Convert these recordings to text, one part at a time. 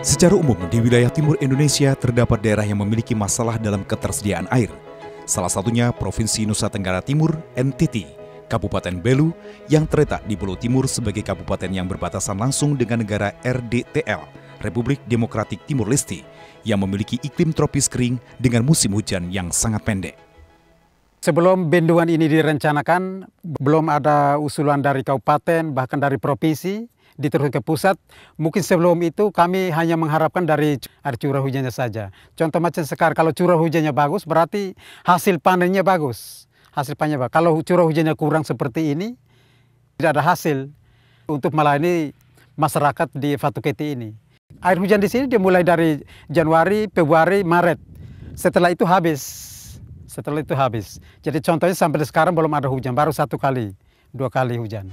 Secara umum, di wilayah timur Indonesia terdapat daerah yang memiliki masalah dalam ketersediaan air. Salah satunya Provinsi Nusa Tenggara Timur, NTT, Kabupaten Belu, yang terletak di Belu Timur sebagai kabupaten yang berbatasan langsung dengan negara RDTL, Republik Demokratik Timur Leste, yang memiliki iklim tropis kering dengan musim hujan yang sangat pendek. Sebelum bendungan ini direncanakan, belum ada usulan dari kabupaten, bahkan dari provinsi, diteruskan ke pusat. Mungkin sebelum itu kami hanya mengharapkan dari air curah hujannya saja. Contoh macam sekarang, kalau curah hujannya bagus, berarti hasil panennya bagus. Hasil panennya bagus. Kalau curah hujannya kurang seperti ini, tidak ada hasil untuk melayani masyarakat di Fatuketi ini. Air hujan di sini dimulai dari Januari, Februari, Maret. Setelah itu habis. Jadi contohnya sampai sekarang belum ada hujan, baru 1 kali, 2 kali hujan.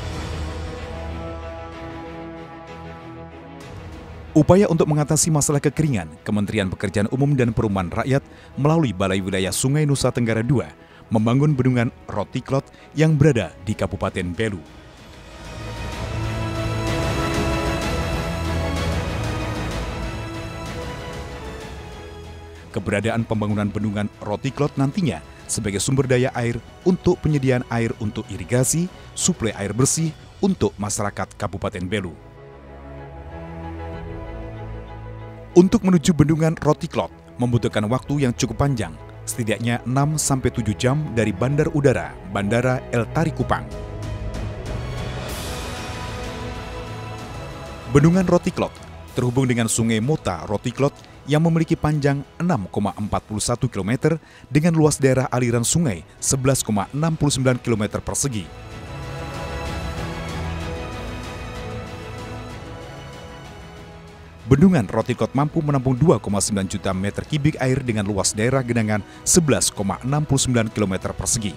Upaya untuk mengatasi masalah kekeringan, Kementerian Pekerjaan Umum dan Perumahan Rakyat melalui Balai Wilayah Sungai Nusa Tenggara II membangun bendungan Rotiklot yang berada di Kabupaten Belu. Keberadaan pembangunan bendungan Rotiklot nantinya sebagai sumber daya air untuk penyediaan air untuk irigasi, suplai air bersih untuk masyarakat Kabupaten Belu. Untuk menuju bendungan Rotiklot membutuhkan waktu yang cukup panjang, setidaknya 6-7 jam dari Bandar Udara Bandara El Tari Kupang. Bendungan Rotiklot terhubung dengan Sungai Mota Rotiklot yang memiliki panjang 6,41 km dengan luas daerah aliran sungai 11,69 km persegi. Bendungan Rotiklot mampu menampung 2,9 juta meter kubik air dengan luas daerah genangan 11,69 km persegi.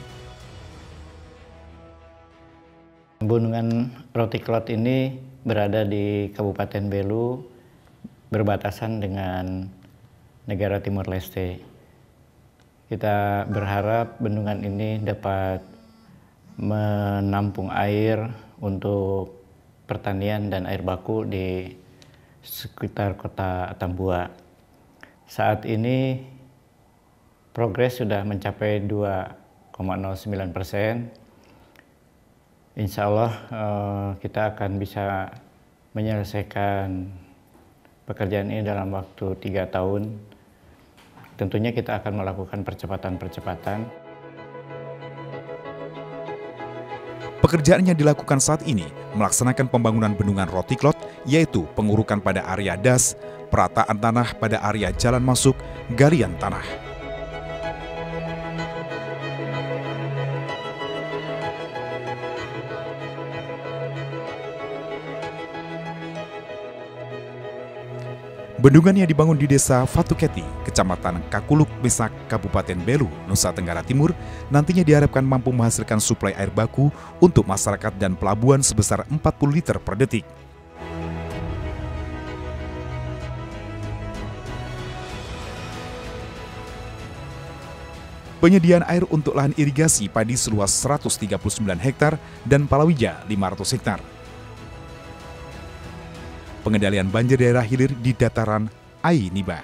Bendungan Rotiklot ini berada di Kabupaten Belu, berbatasan dengan negara Timur Leste. Kita berharap bendungan ini dapat menampung air untuk pertanian dan air baku di sekitar kota Tambua. Saat ini progres sudah mencapai 2,09%. Insya Allah kita akan bisa menyelesaikan pekerjaan ini dalam waktu 3 tahun. Tentunya kita akan melakukan percepatan-percepatan. Pekerjaan yang dilakukan saat ini melaksanakan pembangunan bendungan Rotiklot, yaitu pengurukan pada area das, perataan tanah pada area jalan masuk, galian tanah. Bendungan yang dibangun di Desa Fatuketi, Kecamatan Kakuluk Mesak, Kabupaten Belu, Nusa Tenggara Timur, nantinya diharapkan mampu menghasilkan suplai air baku untuk masyarakat dan pelabuhan sebesar 40 liter per detik. Penyediaan air untuk lahan irigasi padi seluas 139 hektar dan palawija 500 hektar. Pengendalian banjir daerah hilir di dataran Ainiba.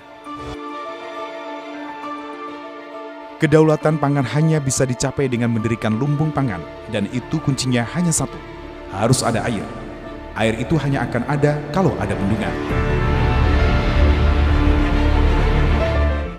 Kedaulatan pangan hanya bisa dicapai dengan mendirikan lumbung pangan, dan itu kuncinya hanya satu, harus ada air. Air itu hanya akan ada kalau ada bendungan.